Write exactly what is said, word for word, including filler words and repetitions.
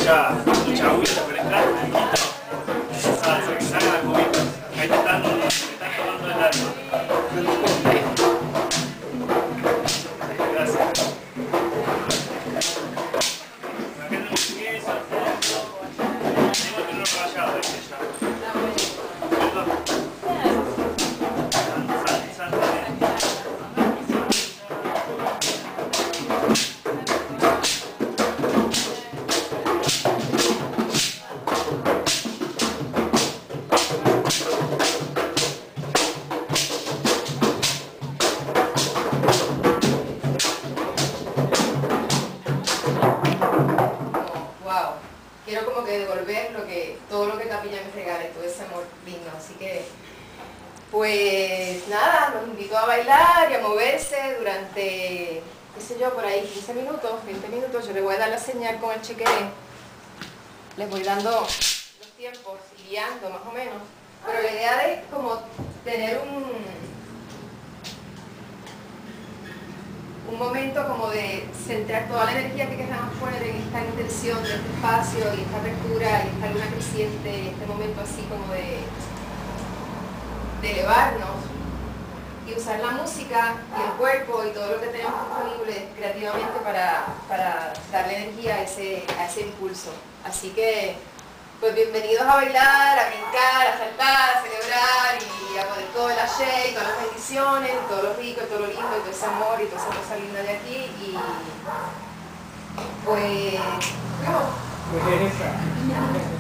mucha, mucha agüita por el plato, salsa, que salga la cubita. Ahí te están, te están tomando el alma. Gracias. Acá tenemos queso, al fondo. Tengo que tenerlo rallado, ese ya. Perdón. Sal, sal, sal. Quiero como que devolver lo que, todo lo que Capilla me regale, todo ese amor lindo. Así que, pues nada, los invito a bailar y a moverse durante, qué sé yo, por ahí quince minutos, veinte minutos. Yo les voy a dar la señal con el chequeré. Les voy dando los tiempos y guiando más o menos. Pero la idea es como tener un... un momento como de centrar toda la energía que queramos poner en esta intención de este espacio y esta apertura y esta luna creciente y este momento así como de, de elevarnos y usar la música y el cuerpo y todo lo que tenemos disponible creativamente para, para darle energía a ese, a ese impulso. Así que pues bienvenidos a bailar, a brincar, a saltar, a celebrar y a poner todo el ayer y todas las bendiciones, todo lo rico, todo lo lindo, y todo ese amor y toda esa cosa linda de aquí. Y pues, ¿cómo?